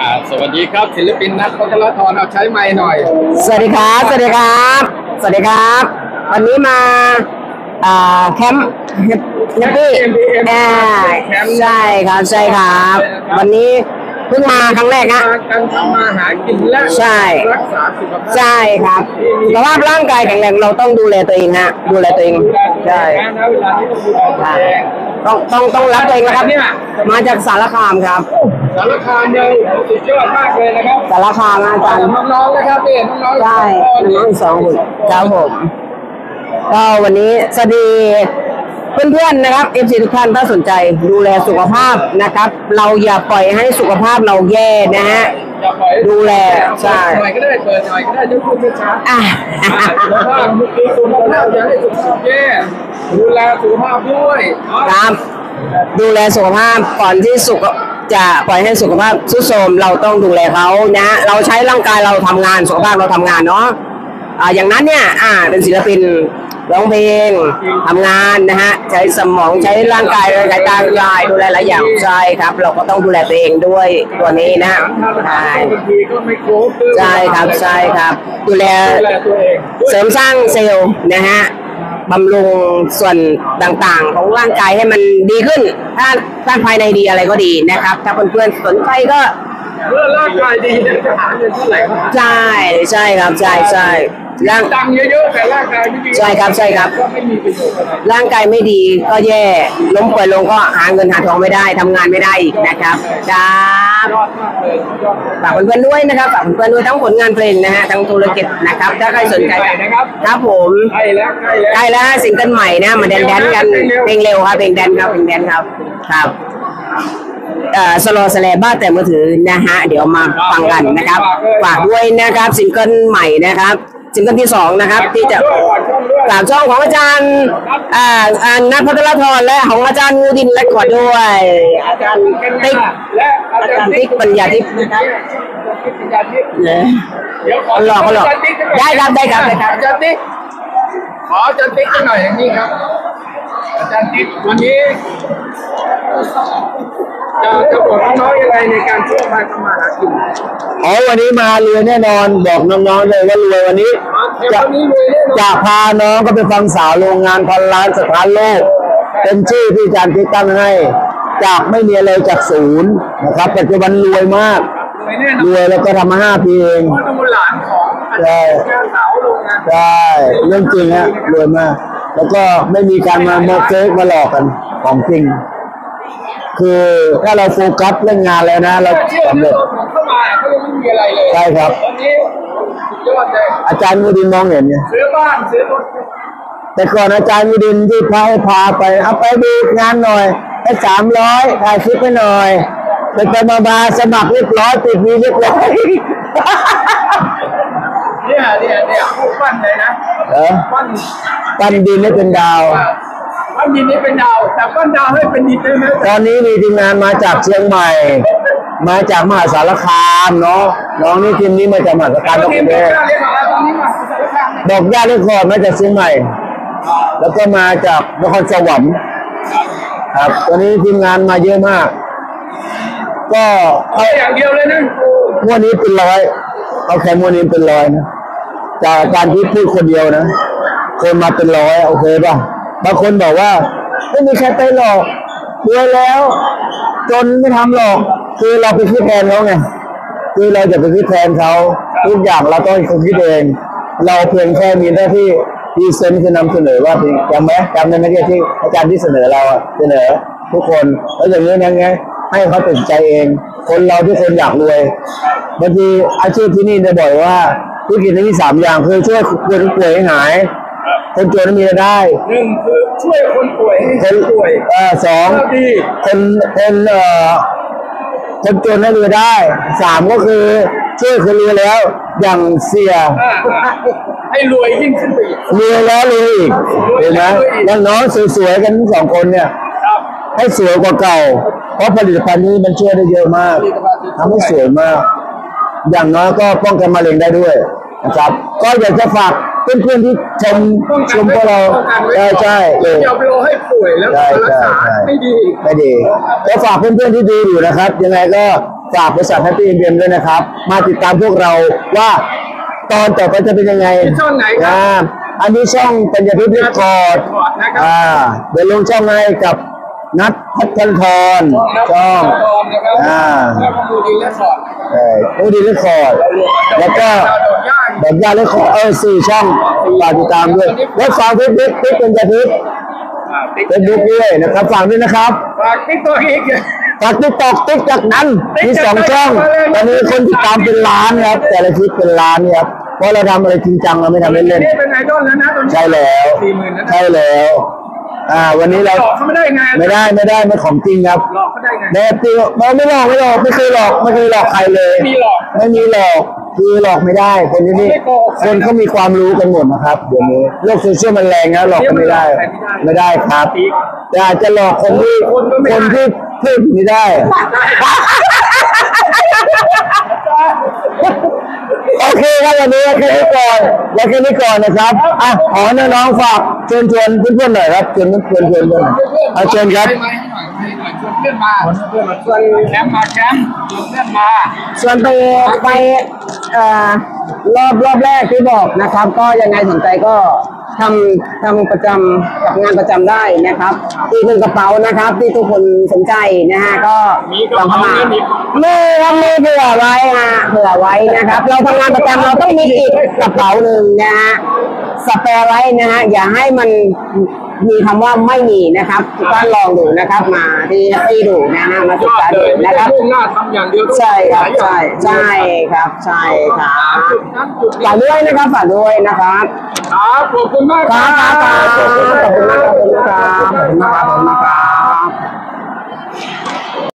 สวัสดีครับศิลปินนัทพัทรธรเอาใช้ไมค์หน่อยสวัสดีครับสวัสดีครับสวัสดีครับวันนี้มาแคมป์แฮปปี้ใช่ครับใช่ครับวันนี้เพิ่งมาครั้งแรกนะการทำมาหากินและใช่รักษาสุขภาพใช่ครับสุขภาพร่างกายแข็งแรงเราต้องดูแลตัวเองฮะดูแลตัวเองใช่เวลานี้ต้องรักตัวเองนะครับมาจากสารคามครับสารคามเนี่ยสุดยอดมากเลยนะครับสารคามอาจารย์น้องๆนะครับพี่น้องๆใช่น้องสองคนครับผมก็วันนี้สวัสดีเพื่อนๆนะครับเอฟซีทุกท่านถ้าสนใจดูแลสุขภาพนะครับเราอย่าปล่อยให้สุขภาพเราแย่นะฮะดูแลใช่หน่อยก็ได้เปิดหน่อยก็ได้จะพูดช้าสุขภาพเมื่อกี้สุขภาพอย่าให้สุขภาพแย่ดูแลสุขภาพด้วยครับดูแลสุขภาพก่อนที่จะปล่อยให้สุขภาพทรุดโทรมเราต้องดูแลเขานะเราใช้ร่างกายเราทำงานสุขภาพเราทำงานเนาะอย่างนั้นเนี่ยเป็นศิลปินร้องเพลงทำงานนะฮะใช้สมองใช้ร่างกายใช้ตาลายดูแลหลายอย่างใช่ครับเราก็ต้องดูแลตัวเองด้วยตัวนี้นะใช่ใช่ครับใช่ครับดูแลเสริมสร้างเซลล์นะฮะบำรุงส่วนต่างๆของร่างกายให้มันดีขึ้นถ้าภายในดีอะไรก็ดีนะครับถ้าเพื่อนๆสนใจก็เมื่อร่างกายดีจะหาเงินเท่าไหร่ใช่ใช่ครับใช่ใช่ตังค์เยอะๆแต่ร่างกายไม่ดีใช่ครับใช่ครับก็ไม่มีประโยชน์อะไรร่างกายไม่ดีก็แย่ล้มป่วยลงก็หาเงินหาทองไม่ได้ทำงานไม่ได้อีกนะครับครับฝากเพื่อนๆด้วยนะครับฝากเพื่อนๆด้วยทั้งผลงานเพลงนะฮะทั้งธุรกิจนะครับถ้าใครสนใจนะครับครับผมใกล้แล้วซิงเกิลใหม่นะมาแดนกันเพลงเร็วครับเพลงแดนครับเพลงแดนครับครับสโลสแลบ้าแต่มือถือนะฮะเดี๋ยวมาฟังกันนะครับฝากด้วยนะครับซิงเกิลใหม่นะครับซิงเกิลที่2นะครับที่จะ3ช่องของอาจารย์นัทพัทรธรและของอาจารย์งูดินและขอด้วยอาจารย์ติ๊กและอาจารย์ติ๊กปัญญาทิพย์นะครับเดี๋ยวขอได้ครับอาจารย์ติ๊กขออาจารย์ติ๊กหน่อยอย่างนี้ครับอาจารย์ติ๊กวันนี้จะบอกน้องๆอะไรในการช่วยมาทำมาหากินวันนี้มารวยแน่นอนบอกน้องๆเลยว่ารวยวันนี้จะพาน้องก็ไปฟังสาวโรงงานพันล้านสถานโลกเป็นชื่อที่อาจารย์ตั้งให้จากไม่มีอะไรจากศูนย์นะครับปัจจุบันรวยมากรวยแล้วก็ทำมา5 ปีเองใช่ใช่เรื่องจริงฮะรวยมากแล้วก็ไม่มีการมาเฟกมาหลอกกันของจริงคือถ้าเราโฟกัสเรื่องงานแล้วนะเราสำเร็จใช่ครับอาจารย์มูดินมองเห็นเนี่ยซื้อบ้านซื้อรถแต่ก่อนอาจารย์มูดินที่พาไปเอาไปดูงานหน่อยให้300ถ่ายคลิปไปหน่อยไปมาสมัครเรียบร้อยติดวีเรียบร้อยเนี่ยพูดปั้นเลยนะปั้นดินให้เป็นดาวปั้นดินให้เป็นดาวแต่ปั้นดาวให้เป็นดินได้ไหมตอนนี้มีทีมงานมาจากเชียงใหม่มาจากมหาสารคามเนาะน้องนี่ทีมนี้มาจากมหาสารคามบอกญาติเรื่องก่อนมาจากเชียงใหม่แล้วก็มาจากนครสวรรค์ครับตอนนี้ทีมงานมาเยอะมากก็เอาอย่างเดียวเลยนะวันนี้เป็นร้อยเอาแค่วันนี้เป็นร้อยนะจากการที่พูดคนเดียวนะคนมาเป็นร้อยโอเคป่ะบางคนบอกว่าไม่มีใครไปหรอกรวยแล้วจนไม่ทำหรอกคือเราไปคิดแทนเขาไงคือเราจะไปคิดแทนเขาทุกอย่างเราต้องคิดเองเราเพียงแค่มีหน้าที่ดีเซนต์คือนำเสนอว่าจำได้ไหมที่อาจารย์ที่เสนอเราเสนอทุกคนแล้วอย่างนี้นั่นไงให้เขาตัดใจเองคนเราที่คนอยากรวยบางทีอาชีพที่นี่จะบอกว่าธุรกิจที่มี3 อย่างคือช่วยคนป่วยให้หายคนจนมีรายได้ 1คือช่วยคนป่วยให้ป่วย 2คนจนให้รวยได้3ก็คือช่วยคนรวยแล้วอย่างเสียให้รวยยิ่งขึ้นไปอีกรวยแล้วรวยอีกเห็นไหมน้องๆสวยๆกันทั้ง2 คนเนี่ยให้สวยกว่าเก่าเพราะผลิตภัณฑ์นี้มันช่วยได้เยอะมากทำให้สวยมากอย่างน้อยก็ป้องกันมะเร็งได้ด้วยนะครับก็อยากจะฝากเพื่อนๆที่ชมพวกเราใช่อย่าไปรอให้ป่วยแล้วรักษาไม่ดีก็ฝากเพื่อนๆที่ดูอยู่นะครับยังไงก็ฝากบริษัทแฮปปี้IBMด้วยนะครับ มาติดตามพวกเราว่าตอนต่อไปจะเป็นยังไงช่องไหนครับอันนี้ช่องปัญญาพิพิธคอร์ดนะครับเดี๋ยวลงช่องให้กับนัทพัฒนทรช่องนะครับ แล้วก็มูดีและสอดมูดีเรคคอร์ดแล้วก็ดอกย่าเรคคอร์ด4 ช่องฝากติดตามด้วยและฝากเฟซบุ๊กปัญญาพิพิธเฟซบุ๊กด้วยนะครับฝากด้วยนะครับฝากติ๊กตัวอีกฝากติ๊กตอกติ๊กจากนั้นมี2 ช่องตอนนี้คนติดตามเป็นล้านครับแต่ละคลิปเป็นล้านครับเพราะเราทำอะไรจริงจังเราไม่ทำเล่นนี่เป็นไอดอลแล้วนะตอนนี้ๆใช่แล้ว 40,000นะใช่แล้ววันนี้เราหลอกเขาไม่ได้ไงไม่ได้ไม่ของจริงครับหลอกเขาได้ไงแน่จริงไม่หลอกไม่เคยหลอกใครเลยมีหลอกไม่มีหลอกคือหลอกไม่ได้คนที่นี่คนเขามีความรู้กันหมดนะครับเดี๋ยวนี้โลกโซเชียลมันแรงนะหลอกกันไม่ได้ครับแต่อาจจะหลอกคนที่พูดไม่ได้โอเคครับวันนี้แค่นี้ก่อนนะครับขอน้องๆฝากเชิญเพื่อนๆหน่อยครับเชิญเชิญด้วยเชิญครับชวนเพื่อนมาชวนแคมป์มาชวนเพื่อนมาส่วนไปรอบแรกที่บอกนะครับ ก็ยังไงสนใจก็ทำประจำกับงานประจำได้นะครับที่เป็นกระเป๋านะครับ ที่ทุกคนสนใจนะฮะก็ลองเข้ามามือเผื่อไว้นะครับ เราทำงานประจำเราต้องมีอีกกระเป๋าหนึ่งนะฮะสเปรย์ไว้นะฮะอย่าให้มันมีคำว่าไม่มีนะครับก็ลองดูนะครับมาที่ดูนะฮะมาศึกษาดูนะครับหน้าทำอย่างเดียวใช่ครับใช่ครับฝากด้วยนะครับครับขอบคุณมากขอบคุณมากครับ